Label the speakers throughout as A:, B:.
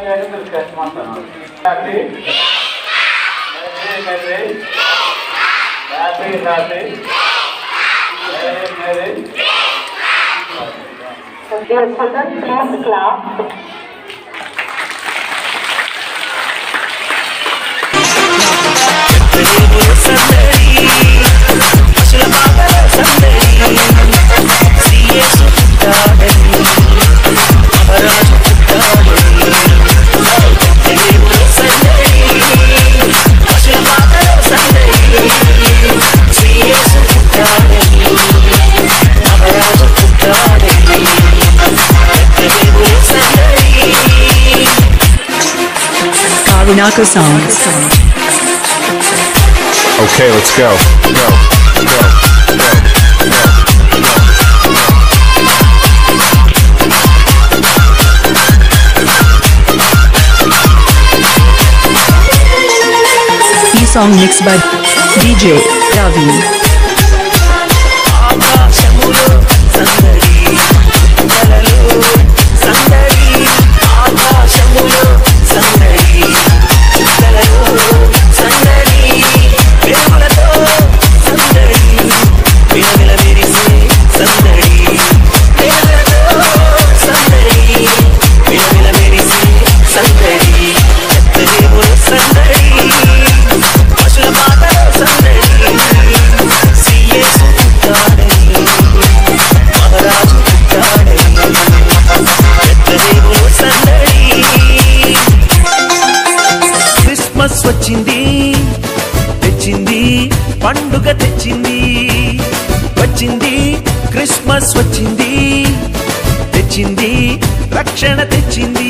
A: Vinaka songs.
B: Okay, let's go. Go.
A: This song mixed by DJ Ravi.
C: పండుగ తెచ్చింది వచ్చింది Christmas వచ్చింది తెచ్చింది రక్షణ తెచ్చింది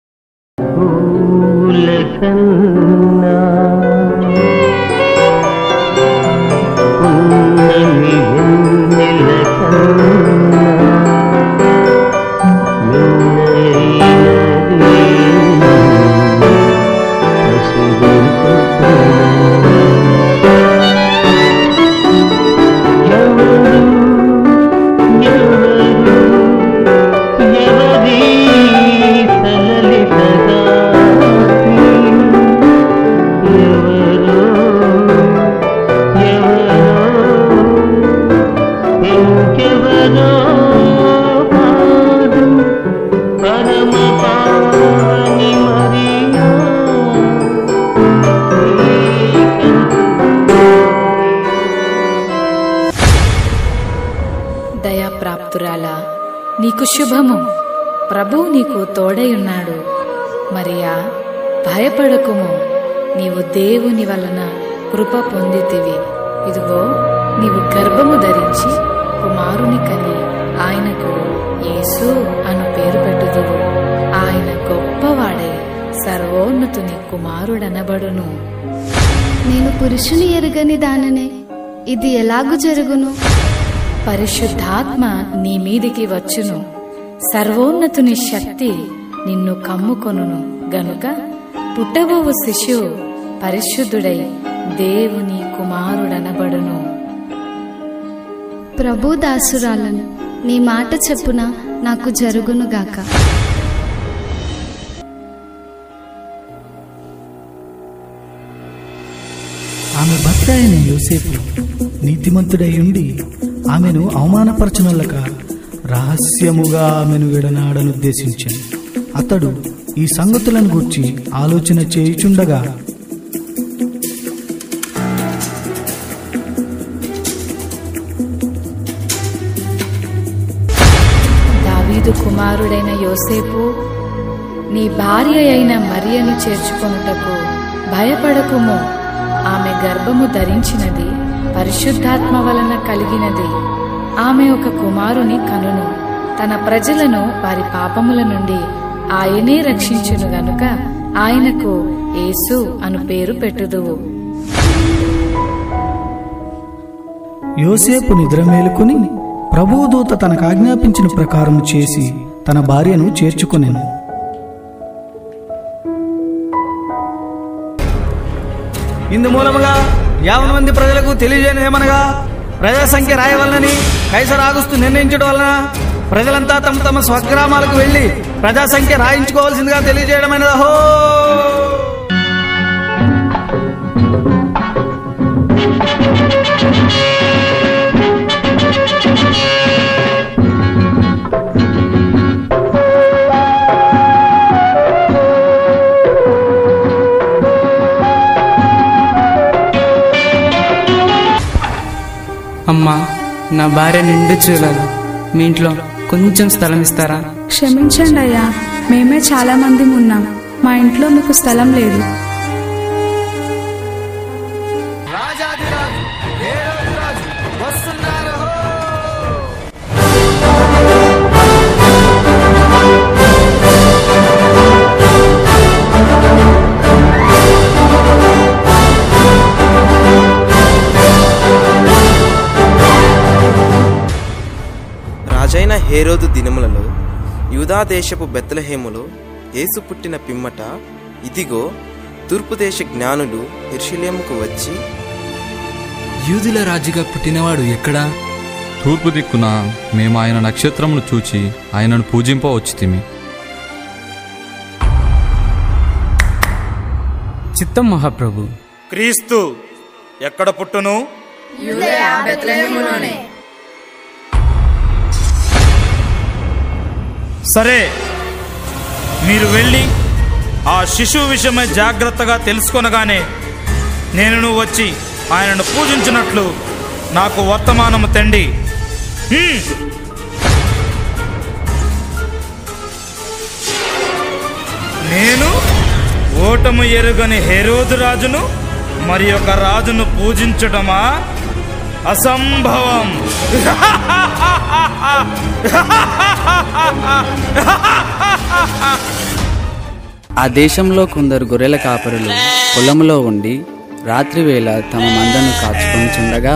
D: దయాప్రాప్తురాలా నీకు శుభము, ప్రభువు నీకు తోడైయున్నాడు. మరియా భయపడకుము, నీవు దేవుని వలన కృప పొందితివి. ఇదిగో నీవు గర్భము ధరించి కుమారుని కని ఆయనకు యేసు అను పేరు పెట్టుదువు. ఆయన గొప్పవాడై సర్వోన్నతుని కుమారుడనబడును.
E: నేను పురుషుని ఎరుగని దాననే, ఇది ఎలాగు జరుగును?
D: పరిశుద్ధాత్మ నీ మీదికి వచ్చును, సర్వోన్నతుని శక్తి నిన్ను కమ్ముకొనును గనుక పుట్టబోవు శిశువు పరిశుద్ధుడై దేవుని కుమారుడనబడును.
E: ప్రభు దాసురాలను, నీ మాట చెప్పున నాకు జరుగునుగాక.
F: ఆమె భర్త అయిన యోసేపు నీతిమంతుడై ఉండి ఆమెను అవమానపరచనొల్లక రహస్యముగా ఆమెను విడనాడనుద్దేశించాను. అతడు ఈ సంగతులను గూర్చి ఆలోచన చేయుచుండగా
D: దావీదు కుమారుడైన యోసేపు, నీ భార్య అయిన మరియను చేర్చుకొనుటకు భయపడకుము. ఆమె గర్భము ధరించినది పరిశుద్ధాత్మ వలన కలిగినది. ఆమె ఒక కుమారుని కనును. తన ప్రజలను వారి పాపముల నుండి ఆయనే రక్షించును గనుక ఆయనకు యేసు అను పేరు పెట్టుదువు.
F: యోసేపు నిద్ర మేలుకొని ప్రభువు దూత తనకు ఆజ్ఞాపించిన ప్రకారం చేసి తన భార్యను చేర్చుకొనెను.
G: ఇందు మూలముగా 50 మంది ప్రజలకు తెలియజేయనేమనగా, ప్రజా సంఖ్య రాయవలనని కైసర్ ఆగుస్తూ నిర్ణయించడం వలన ప్రజలంతా తమ తమ స్వగ్రామాలకు వెళ్లి ప్రజా సంఖ్య రాయించుకోవాల్సిందిగా తెలియజేయడమైనది. అహో!
H: అమ్మా, నా భార్య నిండు చూడాలి. మీ ఇంట్లో కొంచెం స్థలం ఇస్తారా?
I: క్షమించండి అయ్యా, మేమే చాలా మంది ఉన్నాం. మా ఇంట్లో మీకు స్థలం లేదు.
J: రాజైన హేరోదు దినములలో యూదా దేశపు బెత్లెహేములో యేసు పుట్టిన పిమ్మట ఇదిగో తూర్పు దేశ జ్ఞానులు యెరూషలేముకు వచ్చి,
K: యూదుల రాజుగా పుట్టినవాడు ఎక్కడా?
B: తూర్పు దిక్కున మేము ఆయన నక్షత్రమును చూచి ఆయనను పూజింపవచ్చితిమి.
H: చిత్తం మహాప్రభు.
L: క్రీస్తు ఎక్కడ పుట్టును?
M: యూదయ బెత్లెహేములోనే.
L: సరే, మీరు వెళ్ళి ఆ శిశువు విషయమై జాగ్రత్తగా తెలుసుకొనగానే నేను వచ్చి ఆయనను పూజించినట్లు నాకు వర్తమానము తెండి. నేను ఓటము ఎరుగని హేరోదు రాజును మరి ఒక రాజును పూజించటమా? అసంభవం.
H: ఆ దేశంలో కొందరు గొర్రెల కాపరులు పొలంలో ఉండి రాత్రి వేళ తమ మందను కాచుకొని చుండగా,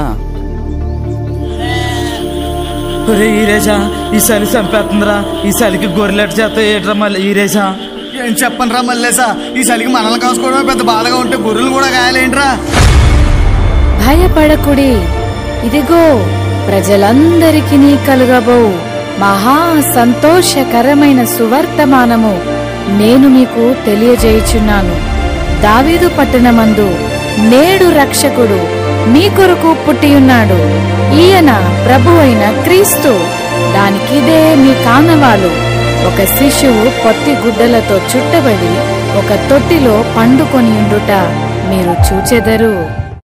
L: ఈరేషా ఈ చలి చంపేస్తుందిరా, ఈ చలికి గొర్రెలెట చేత ఏట్రా మళ్ళీ ఈరేషా.
G: ఏం చెప్పండి రా మల్లేసా, ఈ చలికి మనల్ని కాసుకోవడం పెద్ద బాధగా ఉంటే గొర్రెలు కూడా గాయాలేంట్రా?
D: భయపడకుడి, ఇదిగో ప్రజలందరికీ కలుగబో మహా సంతోషకరమైన సువర్తమానము నేను మీకు తెలియజేయుచున్నాను. దావీదు పట్టణమందు నేడు రక్షకుడు మీ కొరకు పుట్టియున్నాడు. ఈయన ప్రభువైన క్రీస్తు. దానికిదే మీ కానవాలు. ఒక శిశువు పొత్తి గుడ్డలతో చుట్టబడి ఒక తొట్టిలో పండుకొనియుండుట మీరు చూచెదరు.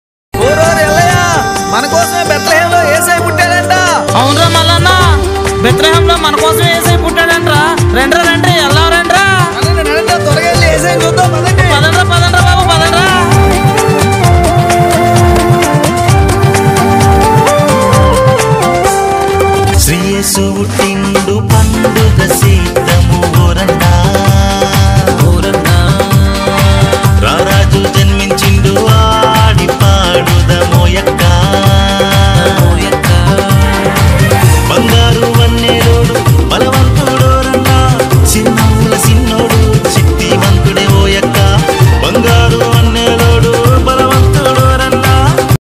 G: మన కోసమే బెత్లెహేంలో యేసయ్య పుట్టాడంట.
H: అవునరా మల్లన్న, బెత్లెహేంలో మన కోసం యేసయ్య పుట్టాడంట్రా. రండ్రా రండి, ఎలా రండ్రా,
G: త్వరగా వెళ్ళి యేసయ్య చూద్దాం.
H: పదండ్రా పదండ్రా బాబు, పదండ్రా.
C: శ్రీయేసు పుట్టిండు పండుగ సిద్ధము ఓరన్నా ఓరన్నా, రారాజు జన్మించిండు ఆడి పాడుదమోయక్క మోయక్క, బంగారు వన్నెరోడు బలవంతుడోరన్నా, సిన్నవుల సిన్నోడు శక్తివంతుడే ఓయక్క, బంగారు వన్నెరోడు బలవంతుడోరన్నా.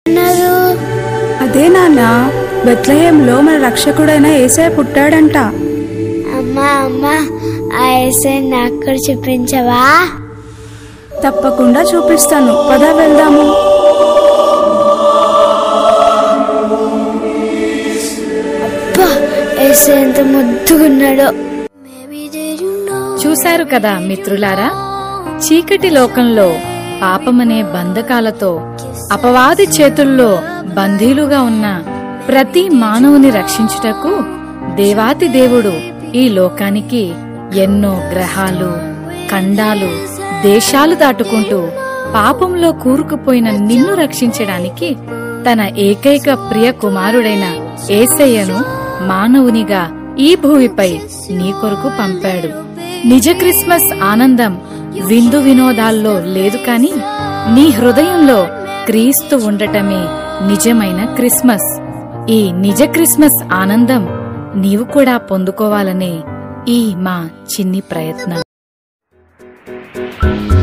I: అదే నాన్న, బెత్లెహేంలో మన రక్షకుడైన యేసయ్య పుట్టాడంట.
E: అమ్మా అమ్మా, ఆ యేసయ్య నాకు కూడా చూపించవా?
I: తప్పకుండా చూపిస్తాను, పద వెళ్దాము.
E: అబ్బా, యేసయ్య ఎంత ముద్దుగున్నాడో.
D: చూశారు కదా మిత్రులారా, చీకటి లోకంలో పాపమనే బంధకాలతో అపవాది చేతుల్లో బందీలుగా ఉన్న ప్రతి మానవుని రక్షించుటకు దేవాతి దేవుడు ఈ లోకానికి ఎన్నో గ్రహాలు, ఖండాలు, దేశాలు దాటుకుంటూ పాపంలో కూరుకుపోయిన నిన్ను రక్షించడానికి తన ఏకైక ప్రియ కుమారుడైన యేసయ్యను మానవునిగా ఈ భూమిపై నీ కొరకు పంపాడు. నిజ క్రిస్మస్ ఆనందం విందు వినోదాల్లో లేదు కాని నీ హృదయంలో క్రీస్తు ఉండటమే నిజమైన క్రిస్మస్. ఈ నిజ క్రిస్మస్ ఆనందం నీవు కూడా పొందుకోవాలనే ఈ మా చిన్ని ప్రయత్నం.